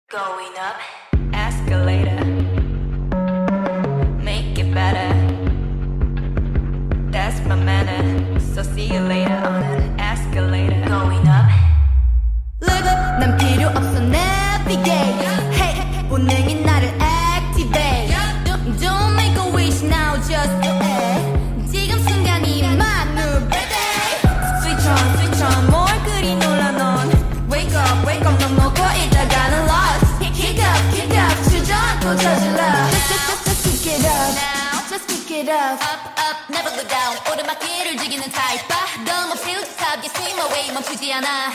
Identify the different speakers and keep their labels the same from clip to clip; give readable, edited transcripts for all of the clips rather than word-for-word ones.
Speaker 1: Going up, escalator. Make it better. That's my manner. So see you later on an escalator. Going up.
Speaker 2: Look up, 난 필요 없어 navigate. Hey, 본능이 나를 activate. Don't make a wish now, just do it. 지금 순간이 만물베데. Switch on, 뭘 그리 놀라 넌. Wake up, 넌 먹고 있다가는 lost. Kick up, 주저앉고 저질러. Just pick it up, now, just pick it up.
Speaker 3: Up, never go down. 오르막길을 즐기는 타입. 너무 필탑, you see my way, 멈추지 않아.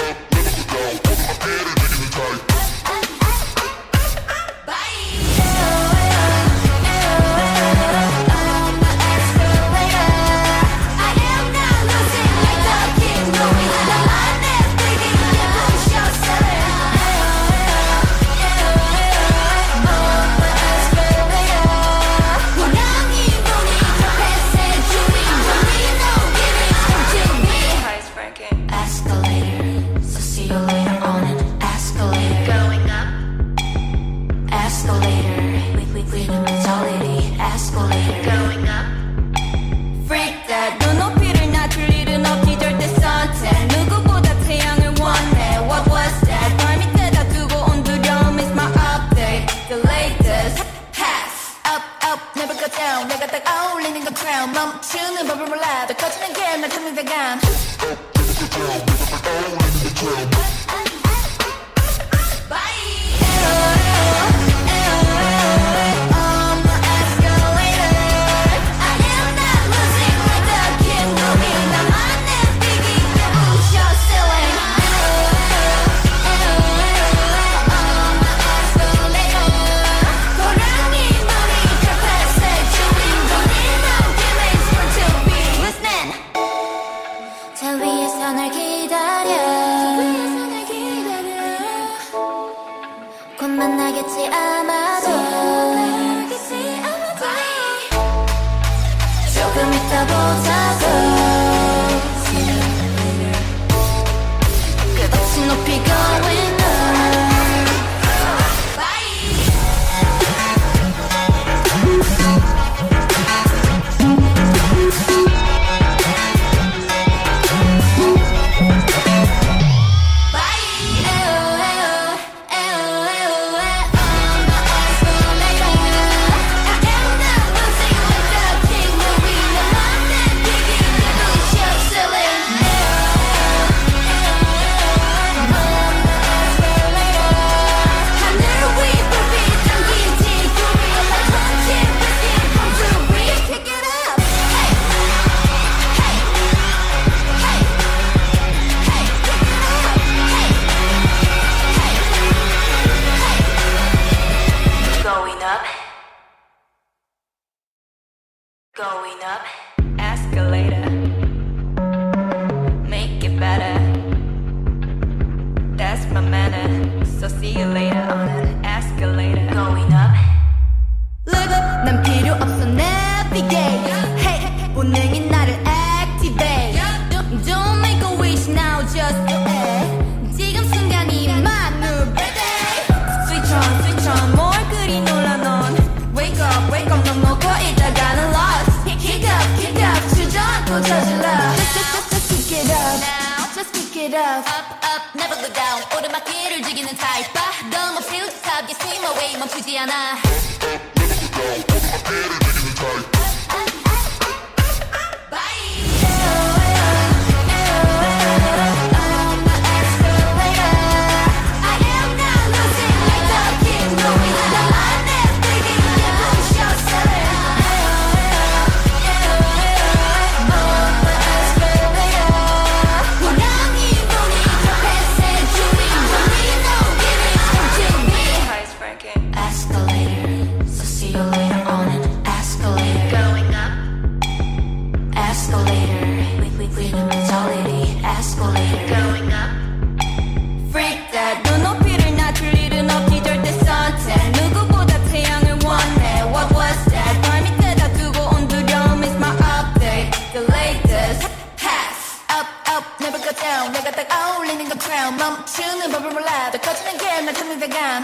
Speaker 2: 내가 딱 어울리는 건 crown 멈추는 법을 몰라 더 커지는 게날 찾는 대감 곧 만나겠지 아마도 조금 이따 보자고 끝없이 높이 going up
Speaker 1: Going up, escalator. Make it better. That's my manner. So see you later on an escalator. Going up.
Speaker 2: Look up, 난 필요 없어 navigate. Hey, 본능이 나를 activate. Don't make a wish now, just do it. 지금 순간이 만물베데. Switch on, 뭘 그리 놀라 넌. Wake up, 넌 먹고 있다가는 lost. Kick up, 주저앉고 저질러. Just pick it up, now, just pick it up.
Speaker 3: Up, never go down. 오르막길을 즐기는 타입. 너무 필탑, you see my way, 멈추지 않아.
Speaker 2: Escalator, so see you later on an escalator. tell me vegan.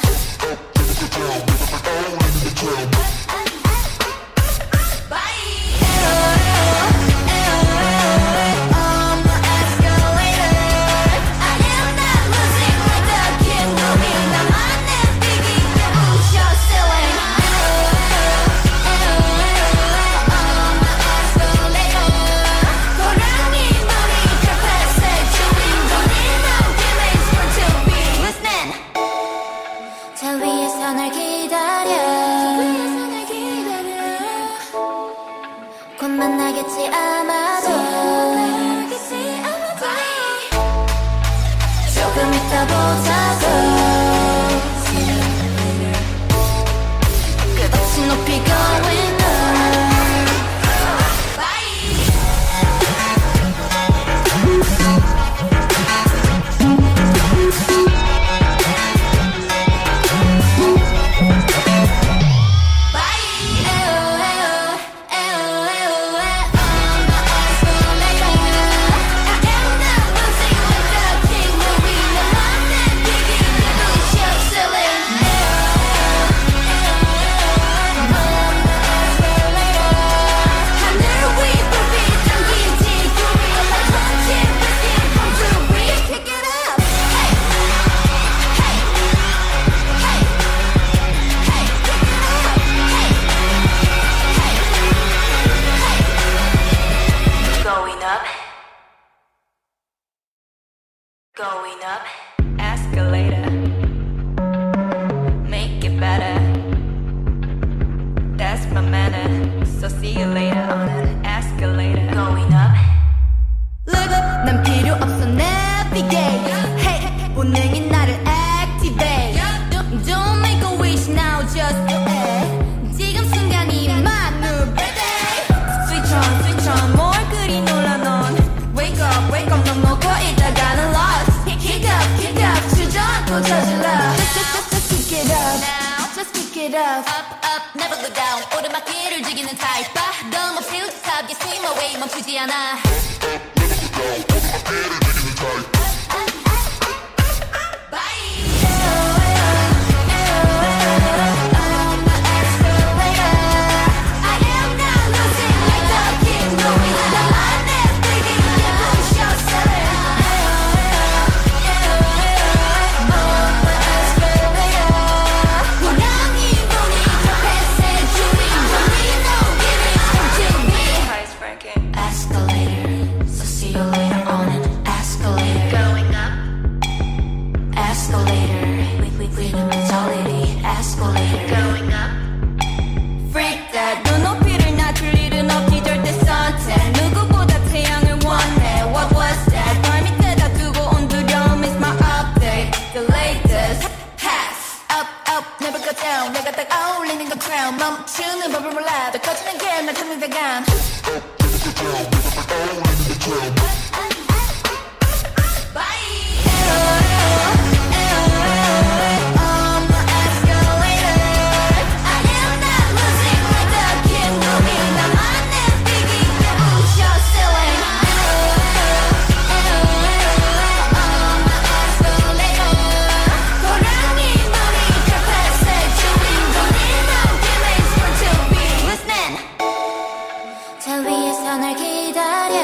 Speaker 2: 저 위에서 널 기다려 곧 만나겠지 아마도 조금 이따 보자고 끝없이 높이 going up
Speaker 1: Going up, escalator. Make it better. That's my manner. So see you later on an escalator. Going up.
Speaker 2: Look up, 난 필요 없어 navigate. Hey, 본능이 나를 activate. Don't make a wish now, just do it. 지금 순간이 만물베데. Switch on, 뭘 그리 놀라 넌. Wake up, 넌 먹고 있다가는 lost. Kick up, 주저앉고 저질러. Just kick it up, just kick it up.
Speaker 3: Up, never go down 오르막길을 즐기는 타입 봐 너무 필수탑, you swim away 멈추지 않아
Speaker 1: Highest ranking.
Speaker 3: Escalator, so see you later on an escalator.
Speaker 1: Going up.
Speaker 3: Escalator, freedom mentality. Escalator.
Speaker 1: Going up.
Speaker 2: Freak that 눈높이를 낮출 일은 없지 절대 선택 누구보다 태양을 원해 What was that 발 밑에다 두고 온 두려움 is my update The latest pass Up, never go down 내가 딱 어울리는 건 crown 멈추는 법을 몰라 더 커지는 게날 찾는 vegan 저 위에서 널 기다려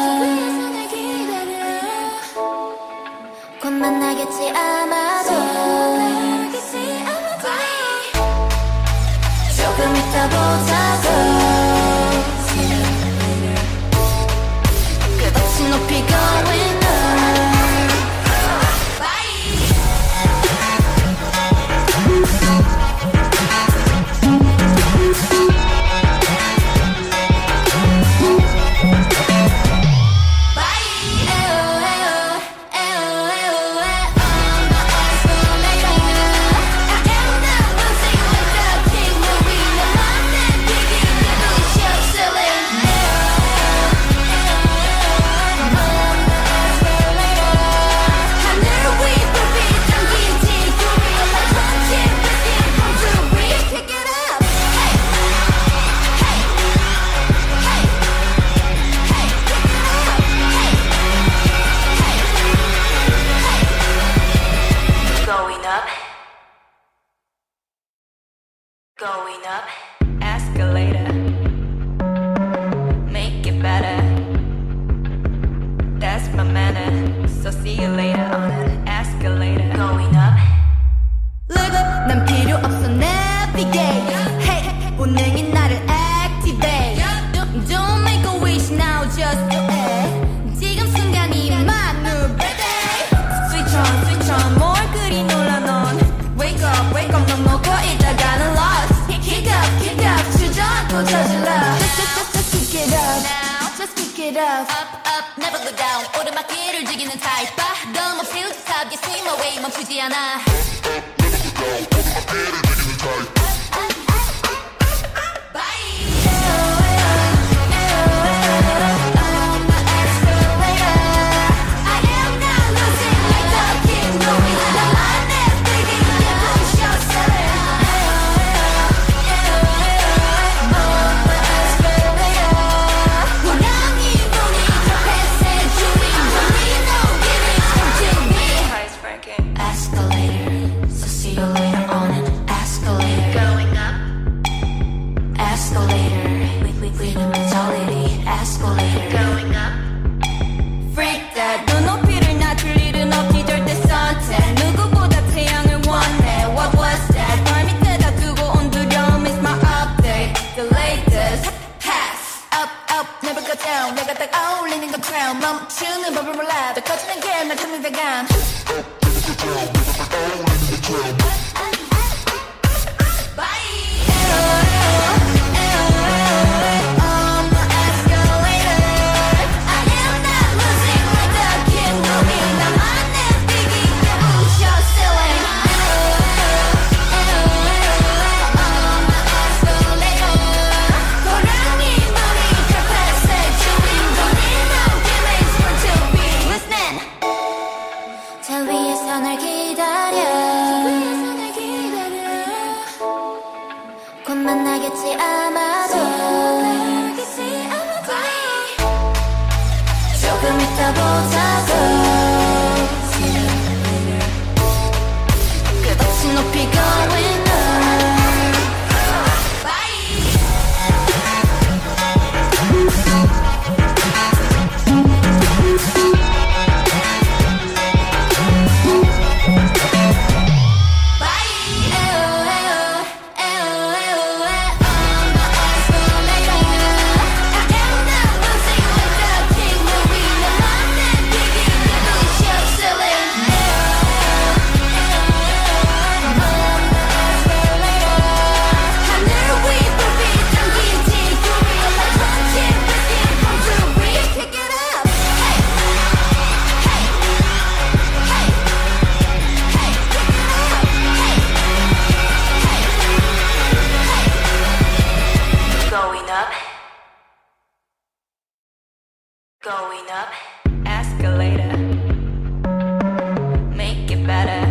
Speaker 2: 곧 만나겠지 아마도 조금 이따 보자고 끝없이 높이 going up
Speaker 1: Going up, escalator. Make it better. That's my manner. So see you later on an escalator. Going up.
Speaker 2: Look up, 난 필요 없어 navigate. Hey, 본능이 나를 activate. Don't make a wish now, just do it. 지금 순간이 만누르대.
Speaker 1: Switch on, 뭘 그리 놀라 넌. Wake up, 넌 먹고 있다가는 lost. Kick up, 주저앉고 저질러.
Speaker 2: Just pick it up, just pick it up.
Speaker 3: Up, never go down. 오르막길을 즐기는 타입 봐. 너무 hilltop, you swim away, 멈추지 않아.
Speaker 2: 내가 딱 어울리는 건 crown 멈추는 법을 몰라 더 커지는 게 날 탐닉대감 곧 만나겠지 아마도 조금 이따 보자고 끝없이 높이 going up
Speaker 1: Going up, escalator. Make it better.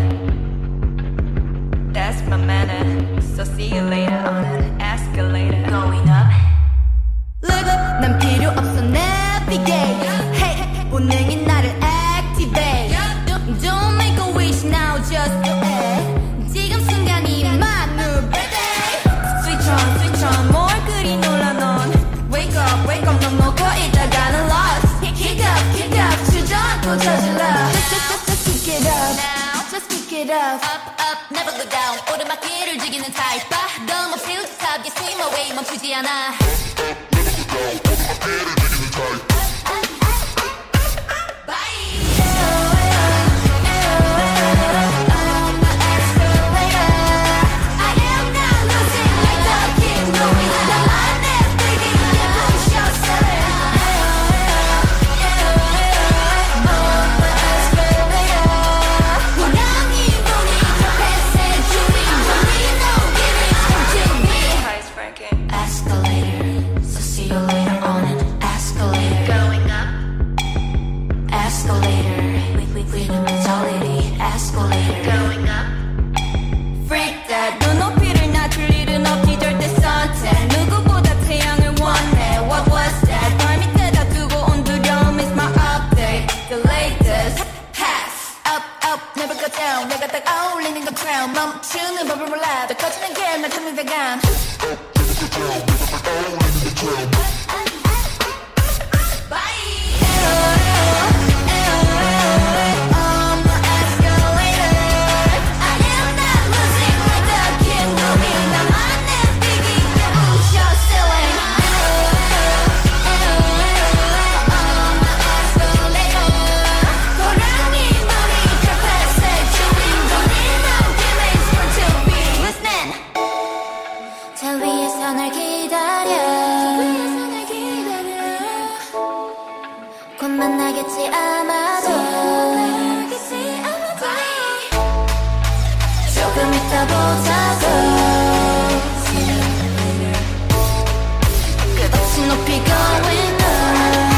Speaker 1: That's my manner. So see you later on an escalator. Going up.
Speaker 2: Look up, 난 필요 없어 navigate. Hey, 본능이 나를 activate. Don't make a wish now, just do it. 지금 순간이 만누르대.
Speaker 1: Switch on, 뭘 그리 놀라 넌. Wake up, 넌 먹고 있다가는 lost. Kick up, 주저앉고 저질러.
Speaker 2: Just pick it up, just pick it up.
Speaker 3: Up, never go down. 오르막길을 즐기는 타입 봐. 너무 hilltop, you swim away, 멈추지 않아.
Speaker 2: Escalator, so see you later on an escalator. 멈추는 법을 몰라 더 커지는 게날 찾는 대감
Speaker 3: 저 위에서 널 기다려 곧 만나겠지 아마도 조금 이따 보자고
Speaker 2: 끝없이 높이 going up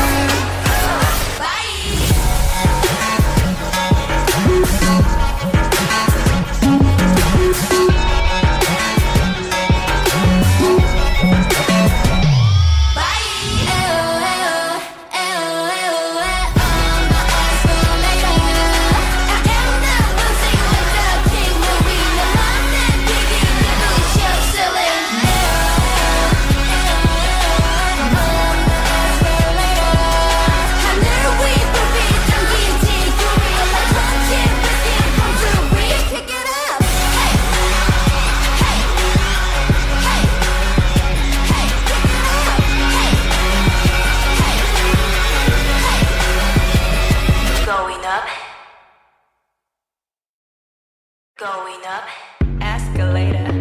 Speaker 1: Going up, escalator.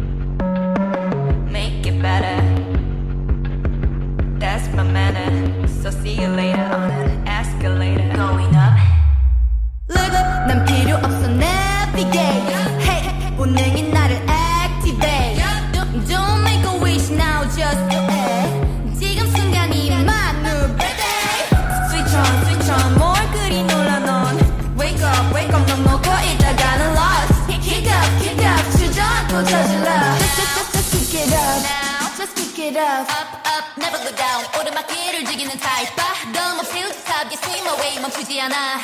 Speaker 1: Make it better. That's my manner. So see you later on an escalator. Going up.
Speaker 2: Look up, 난 필요 없어 navigate. Hey, 본능이 나를 activate. Don't make a wish now, just do it. 지금 순간이 my new birthday.
Speaker 1: Switch on, 뭘 그리 놀라 넌. Wake up, 넌 먹고 있다가는 lost. Kick up, 주저앉고 저질러.
Speaker 2: Just pick it up, just pick it up.
Speaker 3: up, never go down 오르막길을 즐기는 타입 봐 너무 hilltop, you swim away 멈추지 않아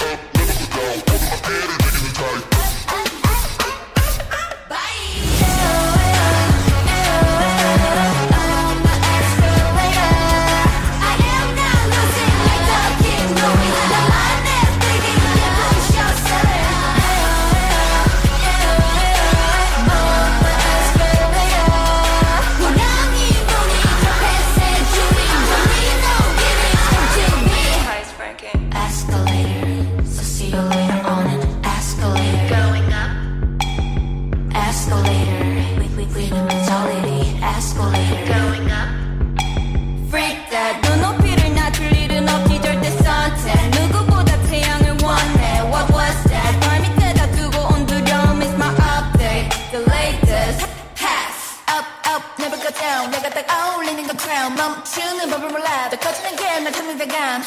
Speaker 3: Escalator, so see you later on an escalator. Going up. Escalator, with mentality. Escalator. Going up.
Speaker 1: Freak that. 눈 높이를 낮출 일은 없지 절대 선택. 누구보다 태양을 원해. What was that? 발 밑에다 두고 온 두려움 is my update. The latest.
Speaker 2: Pass up, never go down. 내가 딱 어울리는 건 crown. 멈추는 법을 몰라 더 커지는 게날 찾는 대감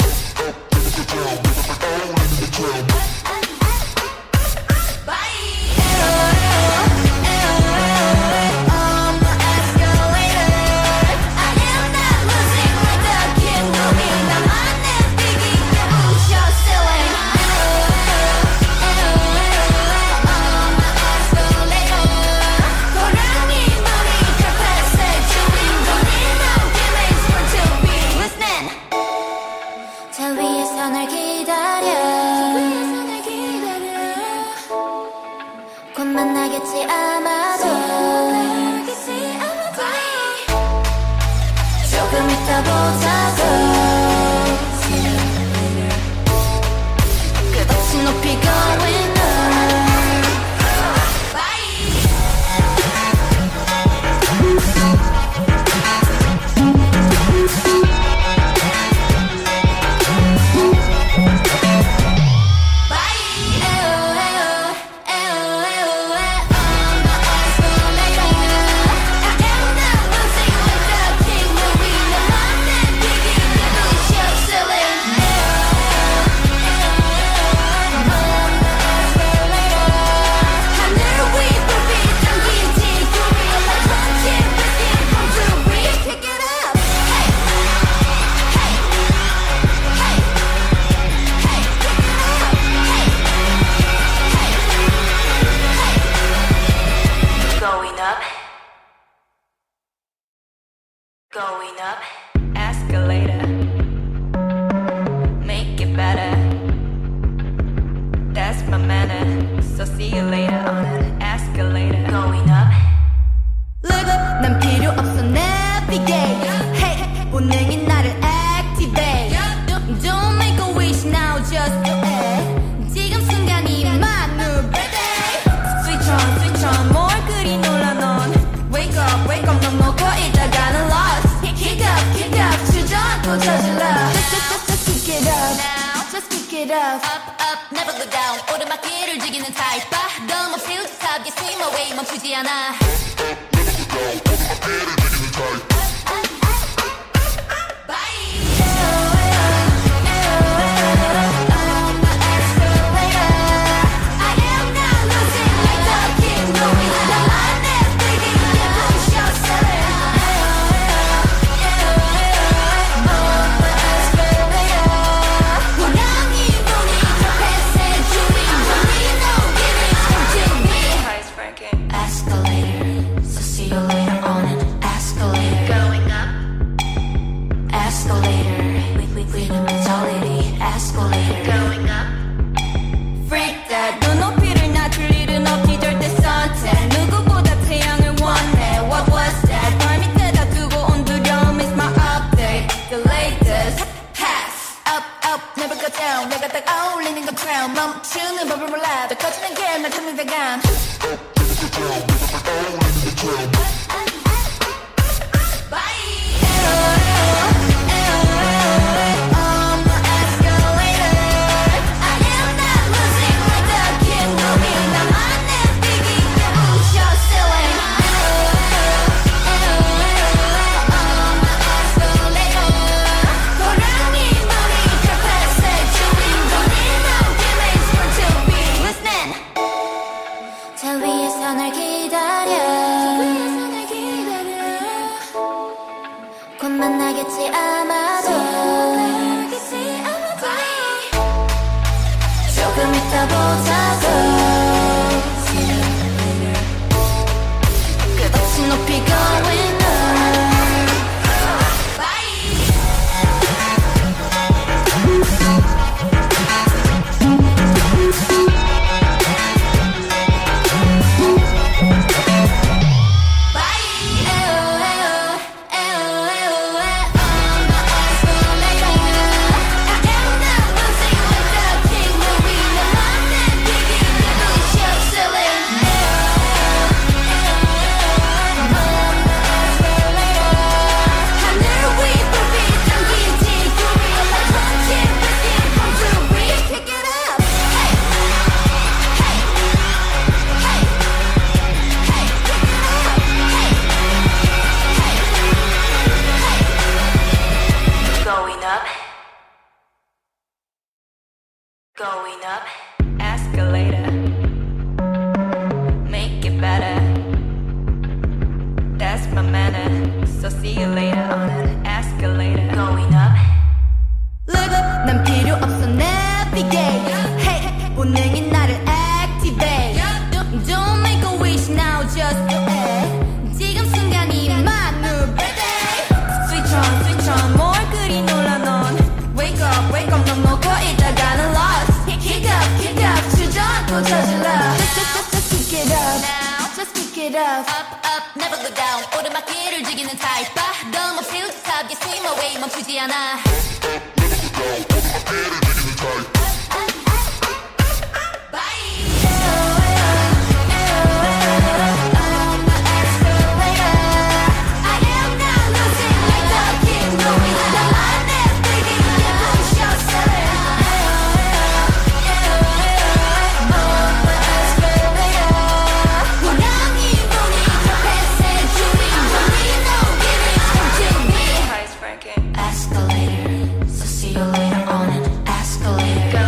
Speaker 3: 저 위에서 널 기다려 곧 만나겠지 아마도 조금 이따 보자고
Speaker 2: 끝없이 높이 going up
Speaker 1: Going up, escalator. Make it better. That's my manner. So see you later on an escalator. Going up.
Speaker 2: Look up, 난 필요 없어 navigate. Hey, 본능이 나를 activate. Don't make a wish now, just do it. 지금 순간이 만우베데.
Speaker 1: Switch on, 뭘 그리 놀라 넌. Wake up, 넌 먹고 있다가는 lost. Kick up, 주저앉고 저질러.
Speaker 2: Just pick it up, just pick it up.
Speaker 3: Up, never go down. 오르막길을 즐기는 타입. 너무 feel the top, you swim away, 멈추지 않아.
Speaker 2: 내가 딱 어울리는 건 crown 멈추는 법을 몰라 더 커지는 게 날 탐닉다간
Speaker 3: 저 위에서 널 기다려 곧 만나겠지 아마도 조금 이따 보자고
Speaker 2: 끝없이 높이 going up
Speaker 1: Going up, escalator. Make it better. That's my manner. So see you later on an escalator. Going up.
Speaker 2: Look up, 난 필요 없어 navigate. Hey, 본능이 나를 activate. Don't make a wish now, just do it. 지금 순간이 만우베데.
Speaker 1: Switch on, 뭘 그리 놀라 넌. Wake up, 넌 먹고 있다가는 lost. Kick up, 주저앉고 저질러.
Speaker 2: Just pick it up, just pick it up.
Speaker 3: Up, never go down. 오르막길을 즐기는 타입. 너무 feel the top, you swim away, 멈추지 않아.
Speaker 1: Escalator. So see you later on an escalator.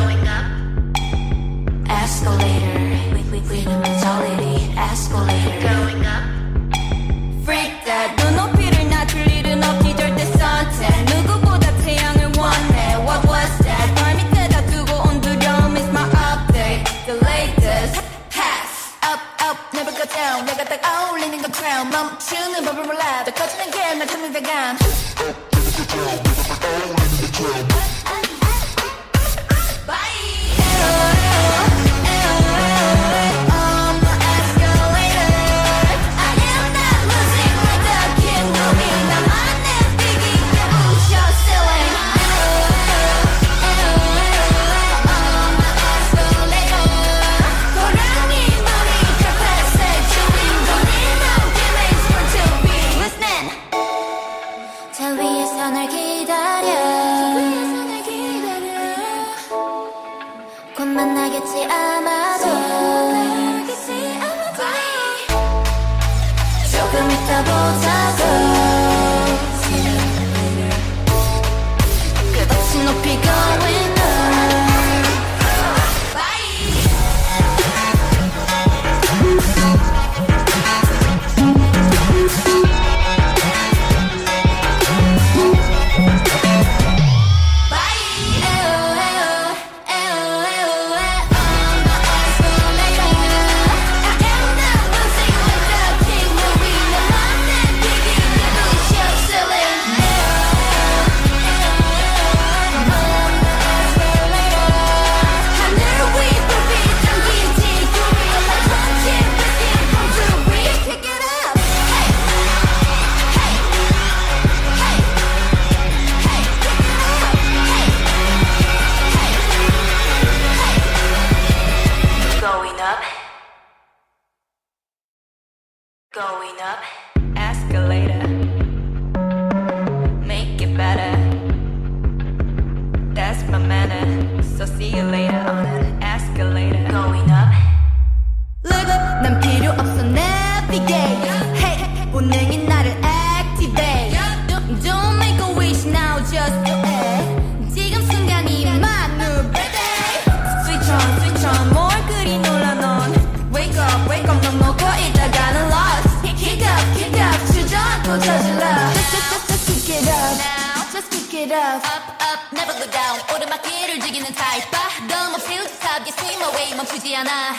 Speaker 3: down 내가 딱 어울리는 것처럼 멈추는 법을 몰라 더 커지는 게 날 찾는 대감 저 위에서 날 기다려 곧 만나겠지 아마도 조금 이따 보자고 끝없이 높이 going up Going up, escalator. Make it better. That's my manner. So see you later on an escalator. Going up.
Speaker 2: Look up, 난 필요 없어 navigate. Hey, 본능이 나를 activate. Don't make a wish now, just do it. 지금 순간이 만우베데. Switch on, 뭘 그리 놀라 넌. Wake up, 넌 먹고 있다가는 lost. Kick up, 주저앉고 저질러. Just kick it up, now. Just kick it up.
Speaker 3: Up, never go down. 오르막길을 즐기는 타입. 너무 필수탑, you swim away, 멈추지 않아.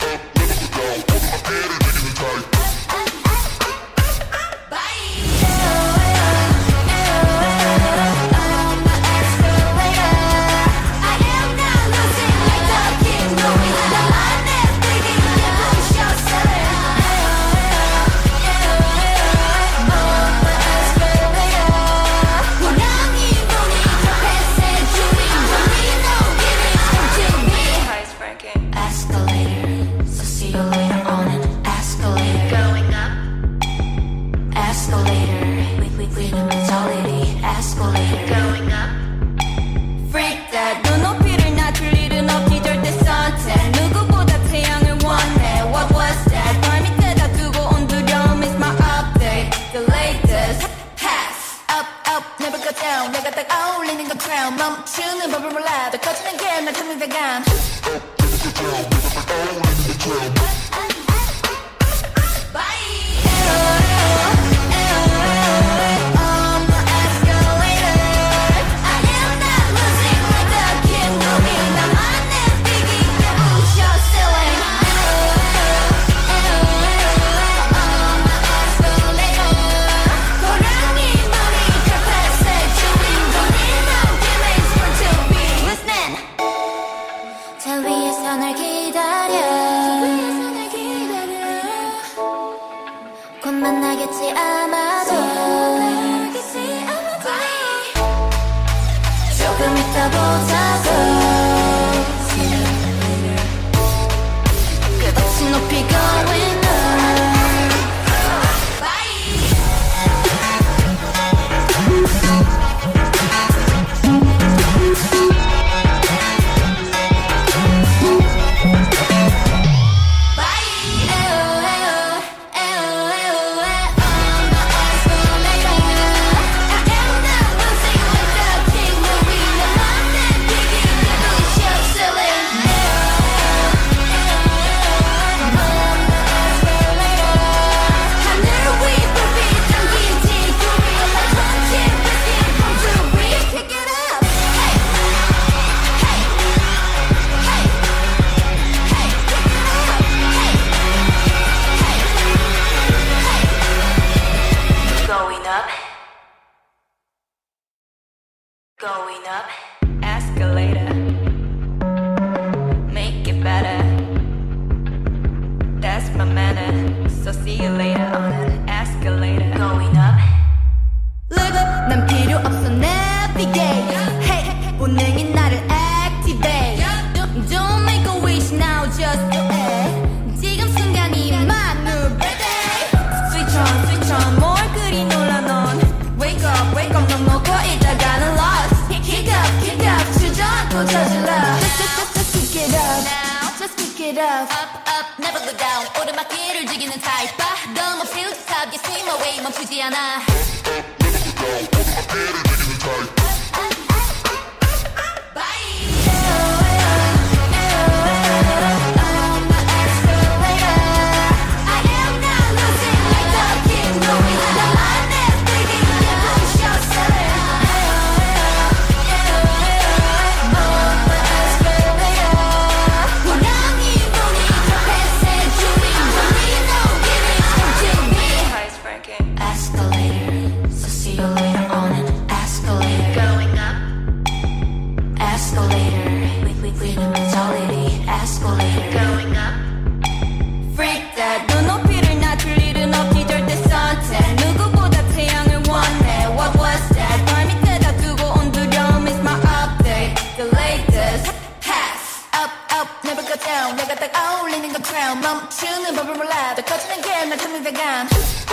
Speaker 3: 내가 딱 어울리는 것처럼 멈추는 법을 몰라 더 커지는 게 날 찾는 대감 곧 만나겠지 아마도 조금 이따 보자고 끝없이 높이 going up
Speaker 1: Going up, escalator. Make it better. That's my manner. So see you later on an escalator. Going up.
Speaker 2: Look up, 난 필요 없어 navigate. Hey, 본능이 나를 activate. Don't make a wish now, just do it. 지금 순간이 만우베데.
Speaker 1: Switch on, 뭘 그리 놀라 넌. Wake up, 넌 먹고 있다가는 lost. Kick up, 주저앉고 저질러.
Speaker 2: Just pick it up, just pick it up.
Speaker 3: up, never go down. 오르막길을 즐기는 타입 봐. 너무 필수탑, you swim away, 멈추지 않아.
Speaker 1: Escalator, so see you later on an escalator. Going up, escalator. Freedom mentality, escalator. Going up, freak that. 눈높이를 낮출 일은 없지 절대 sunset. 누구보다 태양을 원해. What was that? 발 밑에다 두고 온 두려움 is my update. The latest pass.
Speaker 3: Up, never go down. 내가 딱 어울리는 건 crown. 멈추는 법을 몰라. 더 커지는 게 날 찾는다간.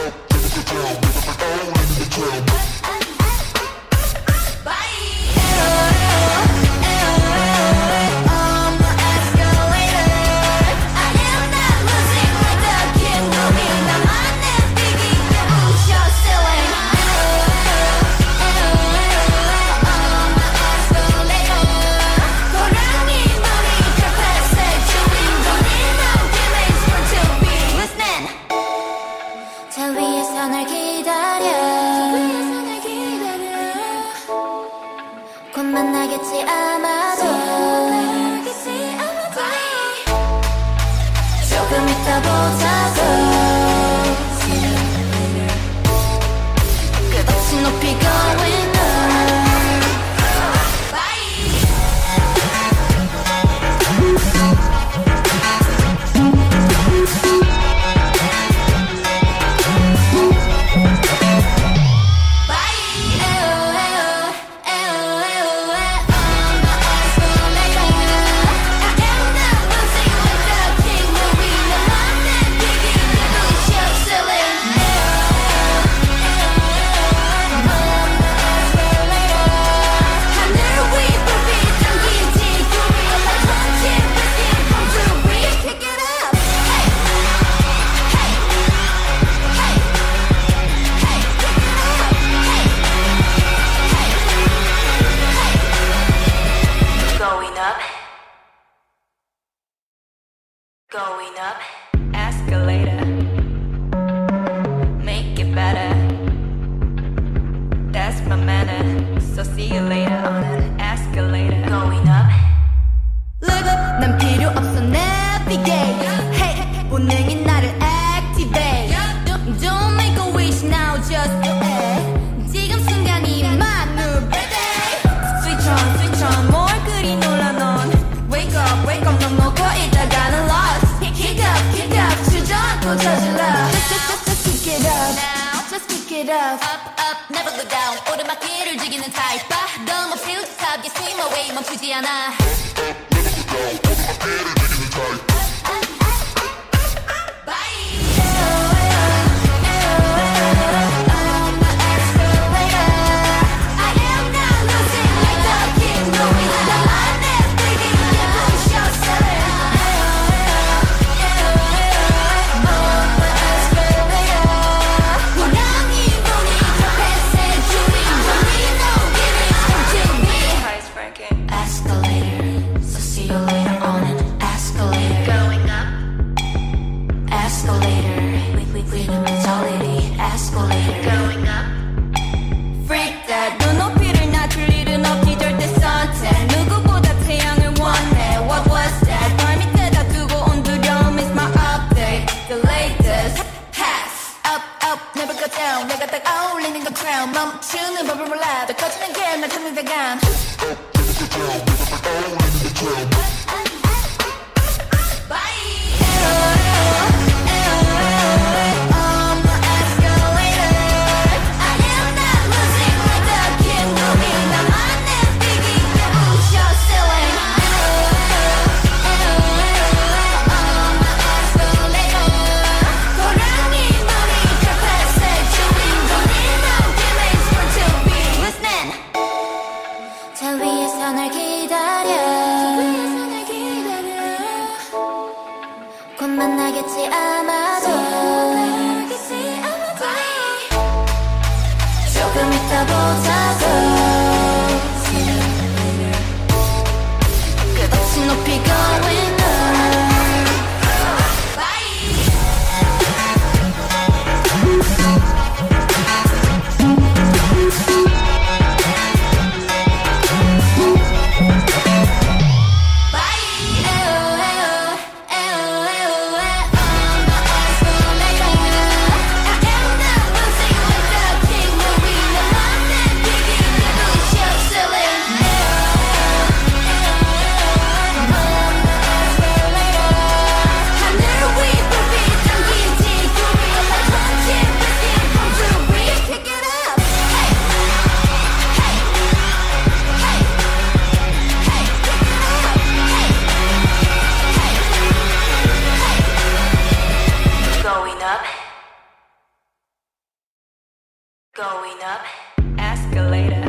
Speaker 1: 저 위에서 날 기다려 곧 만나겠지 아마도 조금 이따 보자고 끝없이 높이 going up Going up, escalator. Make it better. That's my manner. So see you later on an escalator. Going up.
Speaker 2: Look up, 난 필요 없어 navigate. Hey, 본능이 나를 activate. Don't make a wish now, just do it. 지금 순간이 만우베데.
Speaker 1: Switch on, 뭘 그리 놀라 넌. Wake up, 넌 먹고 있다가는 lost. Kick up, 주저앉고 저질러.
Speaker 2: Just pick it up, just pick it up.
Speaker 3: up, never go down. 오르막길을 즐기는 타입 봐. 너무 필수탑, you swim away, 멈추지 않아.
Speaker 1: Escalator, so see you later on an escalator.
Speaker 3: 떠올리는 것처럼 멈추는 법을 몰라 더 커지는 게 날 탐닉 감 저 위에서 널 기다려 곧 만나겠지 아마도 조금 이따 보자고 끝없이 높이 going up Going up, escalator,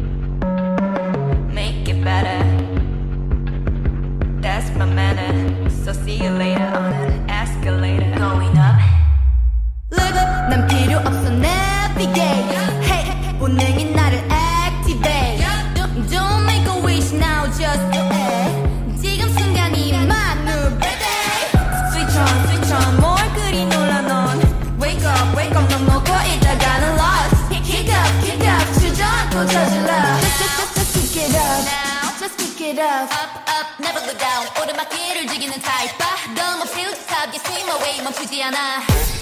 Speaker 3: make it better. That's my manner. So see you later on an escalator. Going up.
Speaker 2: Look up, 난 필요 없어 navigate. Hey, 본능이 나를 activate. Don't make a wish now, just do it. 지금 순간이 만누르게.
Speaker 1: Switch on, 뭘 그리 놀라 넌. Wake up, 넌 먹고 있다가는 lost. Kick up, 주저앉고 저질러.
Speaker 2: Just pick it up, just pick it up.
Speaker 3: Up, never go down. 오르막길을 즐기는 타입. 너무 필수탑, you see my way. 멈추지 않아.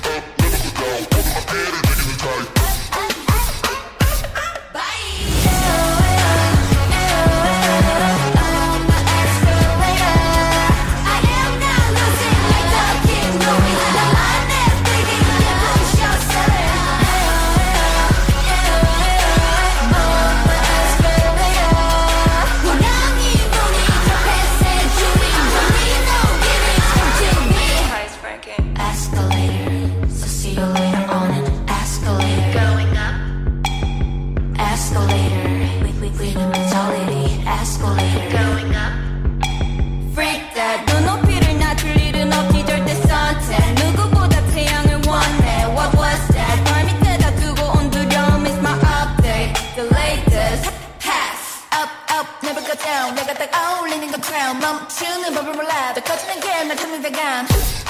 Speaker 3: Escalator, so see you later on an escalator. Going up, escalator. We the mentality, escalator. Going up,
Speaker 1: Freak that, 너 높이를 낮출 일은 없지 절대 선택. 누구보다 태양을 원해. What was that? 발 밑에다 두고 온 두려움 is my update. The latest pass.
Speaker 3: up, never go down. 내가 딱 어울리는 것처럼 멈추는 법을 몰라 더 커지는 게 날 탐닉 감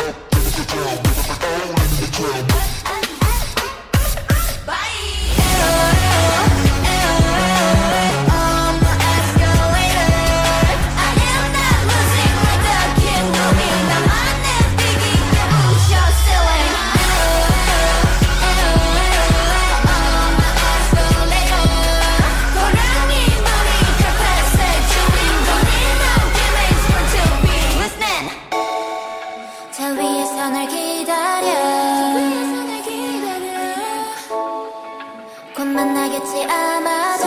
Speaker 3: 저 위에서 널 기다려 곧 만나겠지 아마도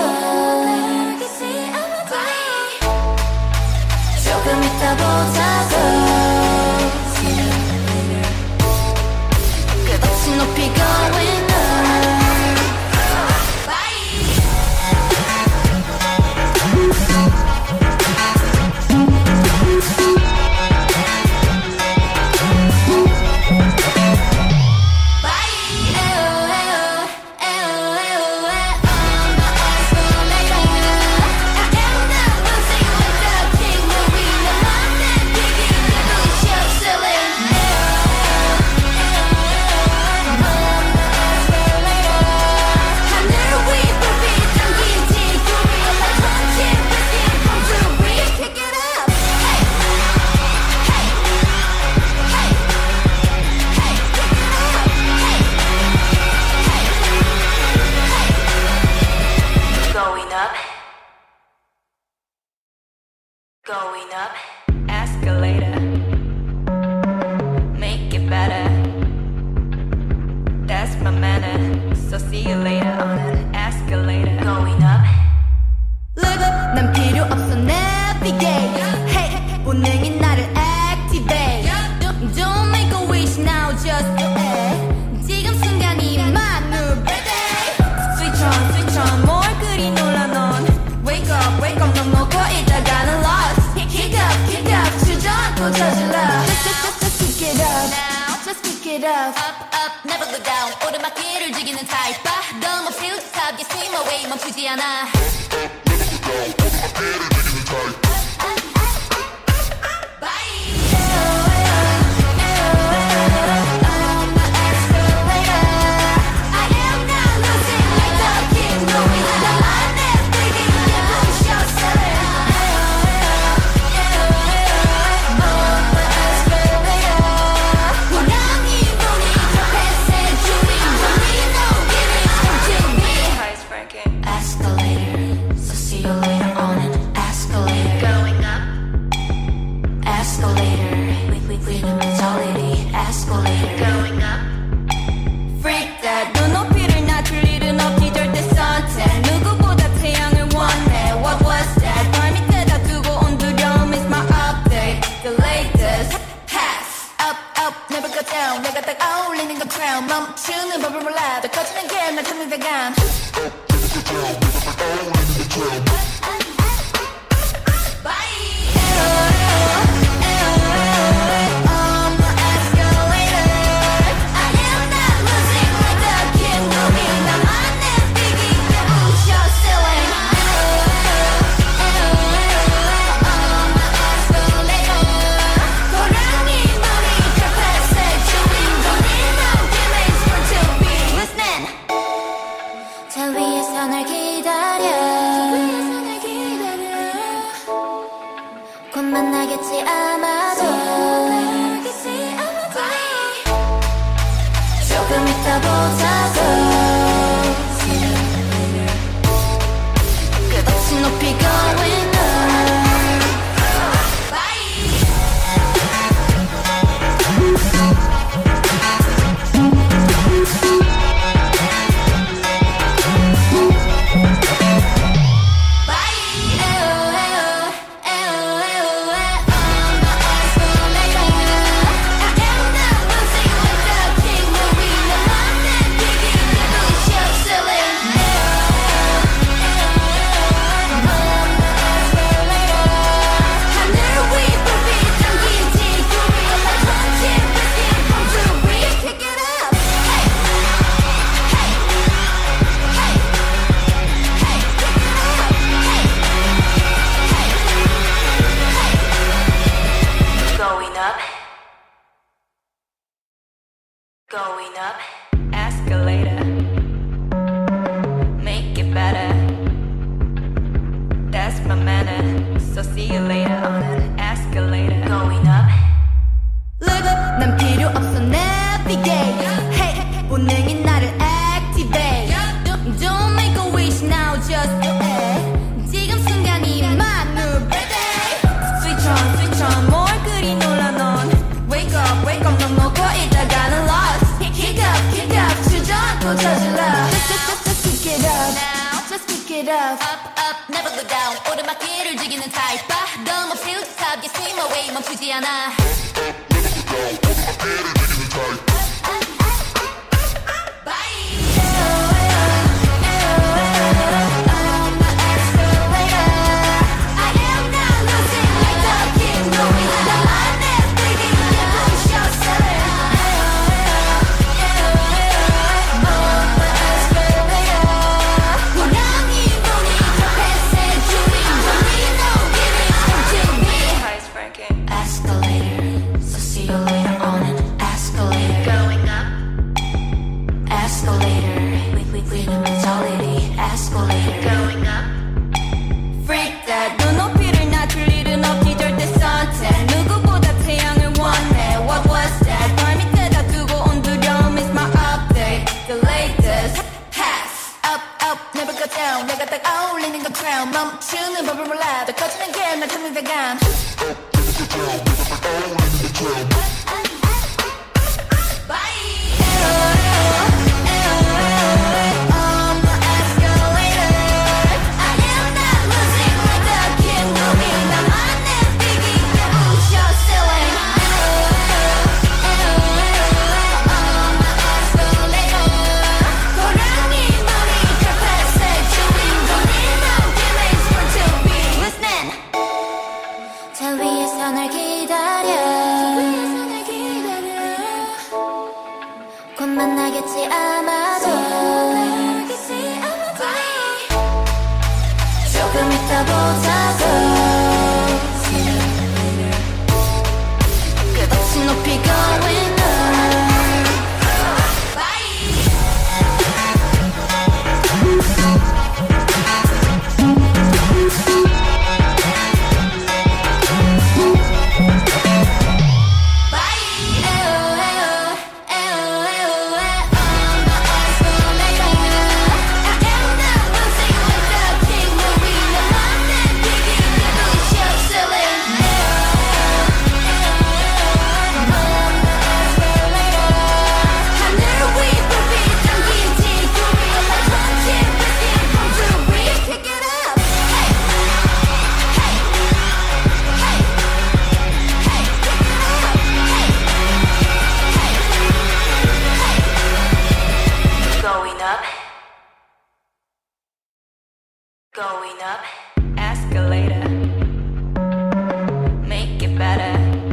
Speaker 3: 조금 이따 보자고 끝없이 높이 going up
Speaker 1: Going up, escalator. Make it better. That's my manner. So see you later on an escalator. Going up.
Speaker 2: Look up, 난 필요 없어 navigate. Hey, 본능이 나를 activate. Don't make a wish now, just do it. 지금 순간이 만누르대.
Speaker 1: Switch on, 뭘 그리 놀라 넌. Wake up, 넌 먹고 있다가는 lost. Kick up, 주저앉고 저질러.
Speaker 2: Just pick it up, just pick it up.
Speaker 3: Up, never go down. 오르막길을 즐기는 타입 봐. 너무 필탑, you swim away, 멈추지 않아.
Speaker 2: 내가 딱 어울리는 건 crown 멈추는 법을 몰라 더 커지는 게날 탐닉다간 곧 만나겠지 아마도 조금 이따 보자고 끝없이 높이 going up
Speaker 1: Going up, escalator. Make it better. That's my manner. So see you later on an escalator. Going up.
Speaker 2: Look up, 난 필요 없어 navigate. Hey, 본능이 나를 activate. Don't make a wish now, just do it. 지금 순간이 만누르대.
Speaker 1: Switch on, 뭘 그리 놀라 넌. Wake up, 넌 먹고 있다가는 lost. Kick up, 주저앉고 저질러.
Speaker 2: Just pick it up, just pick it up.
Speaker 3: Up, never go down. 오르막길을 즐기는 타입 봐. 너무 필탑, you swim away, 멈추지 않아.
Speaker 2: Escalator, so see you later on an escalator. Going up, escalator. Freedom mentality, escalator. Going up,
Speaker 1: Freak that. 눈높이를 낮출 일은 없지 절대 선택. 누구보다 태양을 원해. What was that? 발 밑에다 두고 온 두려움 is my update. The latest pass.
Speaker 2: up, never go down. 내가 딱 어울리는 건 crown 멈추는 법을 몰라 더 커지는 게 날 탐닉대감
Speaker 3: 저 위에서 널 기다려 곧 만나겠지 아마도 조금 이따 보자고
Speaker 2: 끝없이 높이 going up
Speaker 1: Going up, escalator. Make it better.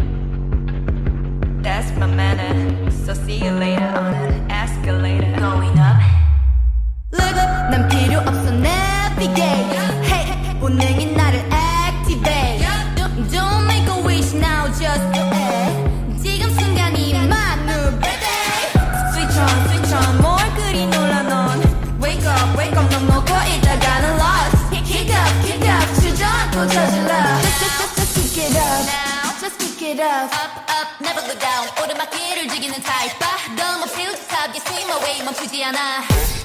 Speaker 1: That's my manner. So see you later on an escalator. Going up.
Speaker 2: Look up, 난 필요 없어 navigate. Hey, 본능이 나를 activate. Don't make a wish now, just do it. 지금 순간이 maneuver. Switch on, 뭘 그리 놀라 넌. Wake up, 넌 먹고 있다가는 lost. Kick up, 주저앉고 저질러. Just kick it up, just kick it up.
Speaker 3: up, never go down 오르막길을 즐기는 타입 봐 너무 필탑, you see my way 멈추지 않아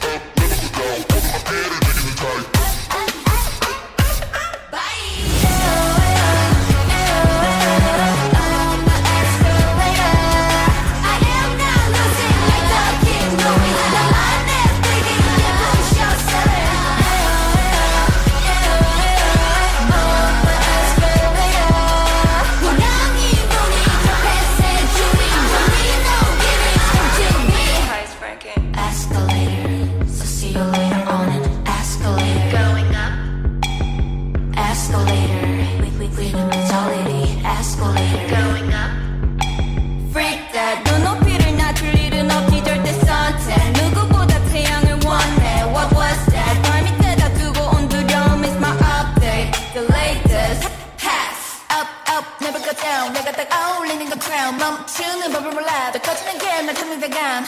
Speaker 1: Price ranking.
Speaker 3: Escalator, so see you later on an escalator
Speaker 1: Going up.
Speaker 3: Escalator, freedom mentality Escalator
Speaker 1: Going up.
Speaker 2: Freak that 눈높이를 낮출 일은 없지 절대 sunset 누구보다 태양을 원해 What was that 발 밑에다 두고 온 두려움 is my update The latest pass Up, never go down 내가 딱 어울리는 건 crown 멈추는 법을 몰라 더 커지는 게 날 탐닉대감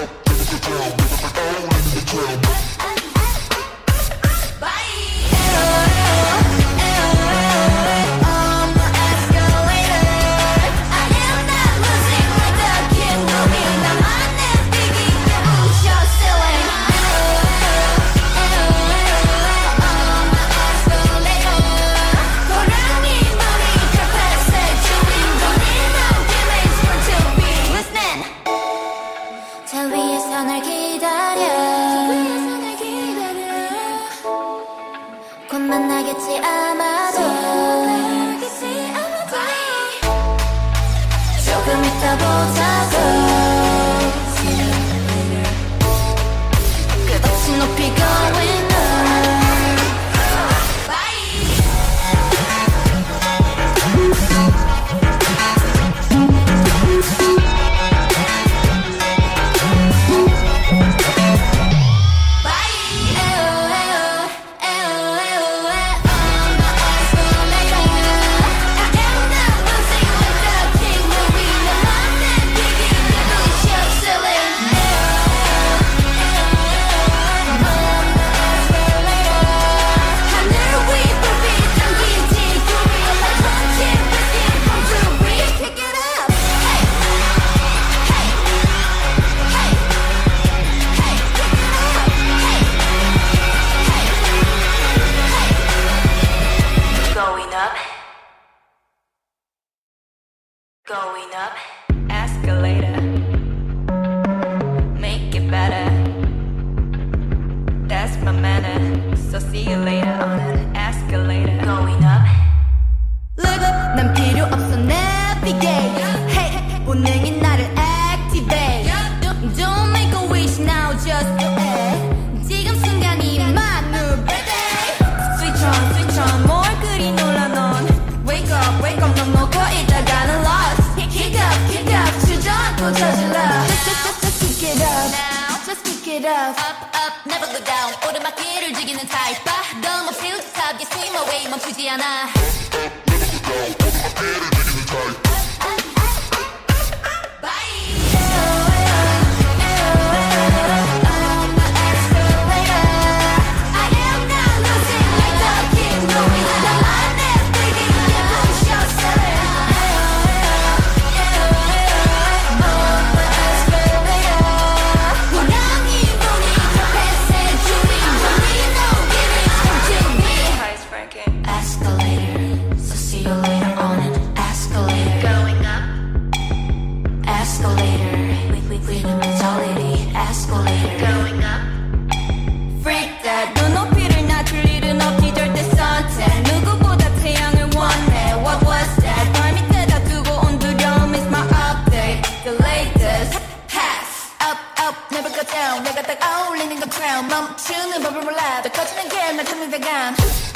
Speaker 3: 저 위에서 널 기다려 곧 만나겠지 아마도 조금 이따 보자고
Speaker 2: 끝없이 높이 going up
Speaker 1: up, escalator. Make it better. That's my manner. So see you later on an escalator. Going up.
Speaker 2: Look up, 난 필요 없어 navigate. Hey, 본능이 나를 activate. Don't make a wish now, just do it. 지금 순간이만 누르래.
Speaker 1: Switch on, 뭘 그리 놀라 넌. Wake up, 넌 먹고 있다가는 lost. Kick up, 주저앉고 저질러.
Speaker 2: Just pick it up, just pick it up.
Speaker 3: up, never go down. 오르막길을 즐기는 타입 봐. 너무 필수탑, you swim away, 멈추지 않아.
Speaker 2: 내가 딱 어울리는 건 crown 멈추는 법을 몰라 더 커지는 게 날 탐는 대감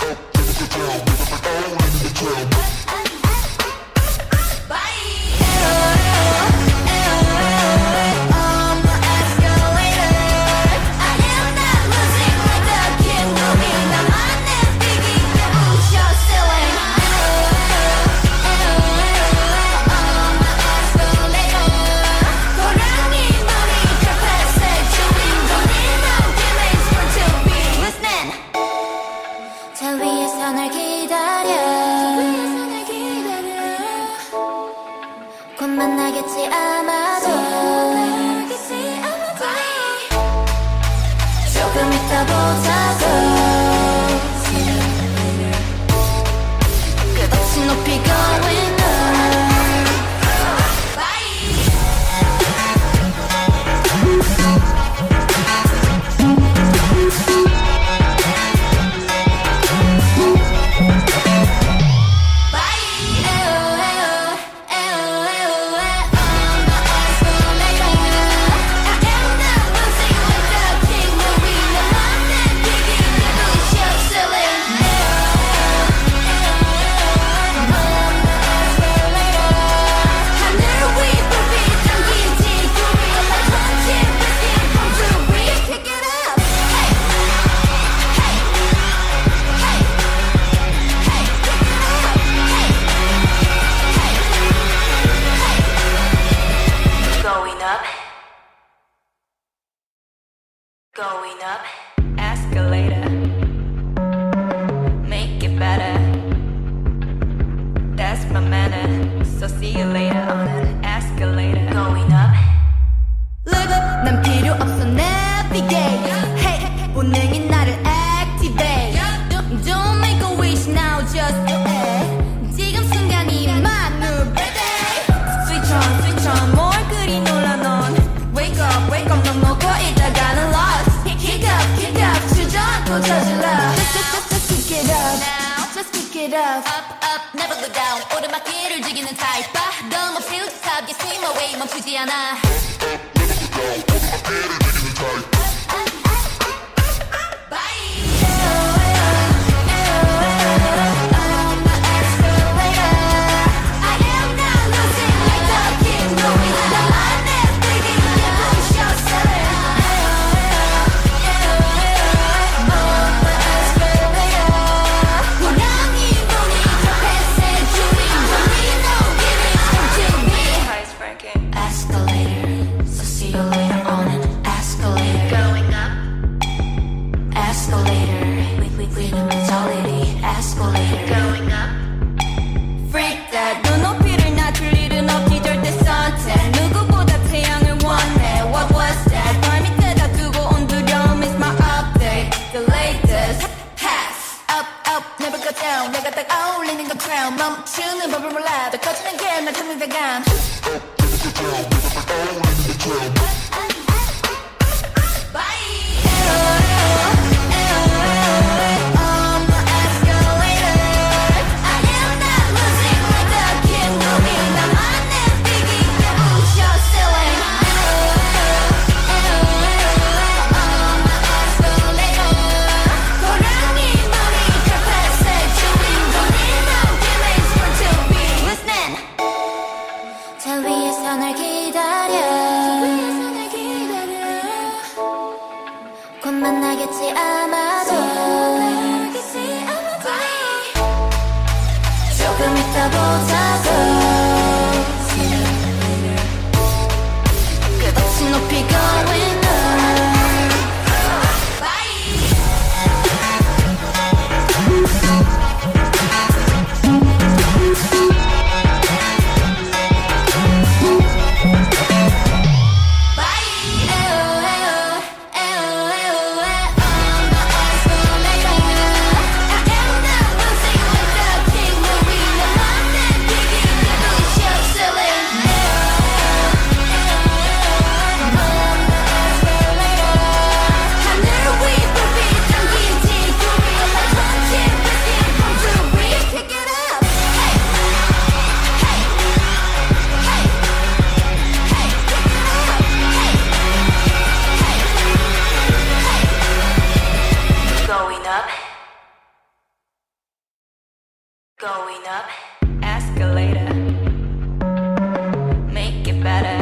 Speaker 2: 곧 만나겠지 아마도 조금 이따 보자고 끝없이 높이 going up
Speaker 1: Going up, escalator. Make it better. That's my manner. So see you later on an escalator. Going up.
Speaker 2: Look up, 난 필요 없어 navigate. Hey, 본능이 나를 activate. Don't make a wish now, just do it. 지금 순간이만 누르래.
Speaker 1: Switch on, 뭘 그리 놀라 넌. Wake up, 넌 먹고 있다가는 lost. Kick up, 주저앉고 저질러.
Speaker 2: Just pick it up, just pick it up.
Speaker 3: up, never go down. 오르막길을 즐기는 타입 봐. 너무 필수탑, you swim away, 멈추지 않아.
Speaker 2: 내가 딱 어울리는 건 crown 멈추는 법을 몰라 더 커지는 게 날 탐는 대감 만나겠지 아마도 조금 이따 보자고 끝없이 높이 going up
Speaker 1: Going up, escalator, make it better.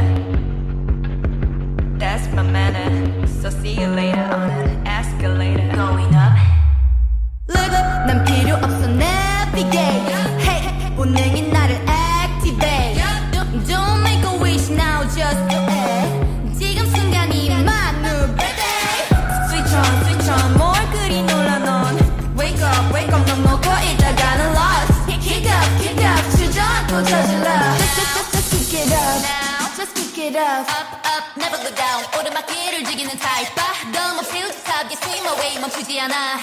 Speaker 1: That's my manner. So see you later on an escalator. Going up.
Speaker 2: Look up, 난 필요 없어 navigate. Hey, 본능이 나를 activate. Don't make a wish now, just do it. 지금 순간이 만우베데.
Speaker 1: Switch on, 뭘 그리 놀라 넌. Wake up, 넌 먹고 있다가는 lost. Kick up, 주저앉고 저질러.
Speaker 2: Just pick it up, just pick it up.
Speaker 3: Up, never go down 오르막길을 즐기는 타입 봐 너무 hilltop, you swim away 멈추지 않아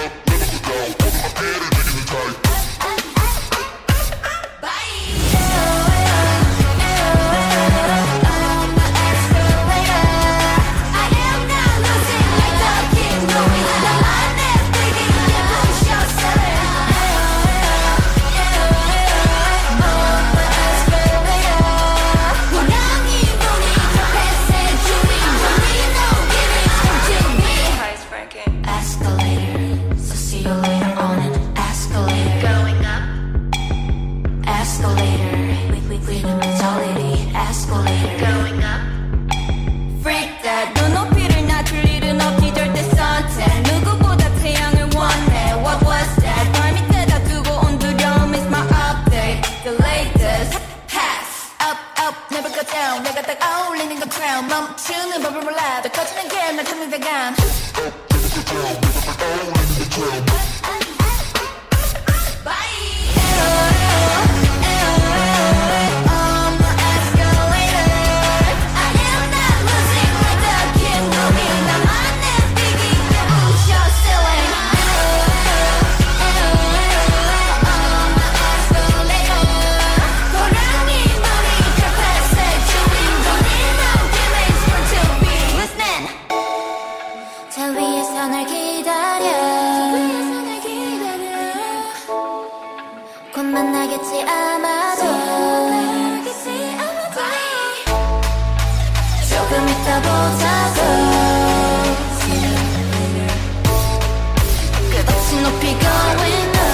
Speaker 2: 내가 딱 어울리는 건 crown 멈추는 법을 몰라 더 커지는 게 날 탐닉대감 저 위에서 널 기다려 곧 만나겠지 아마도 조금 이따 보자고 끝없이 높이 going up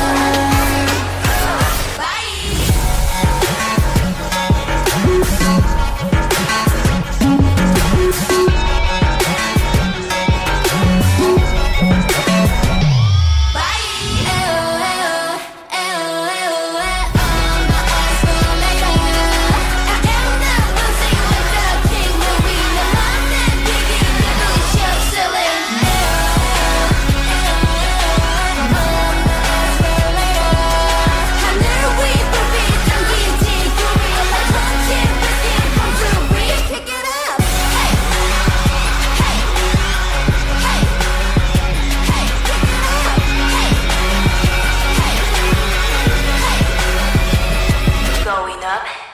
Speaker 1: Going up.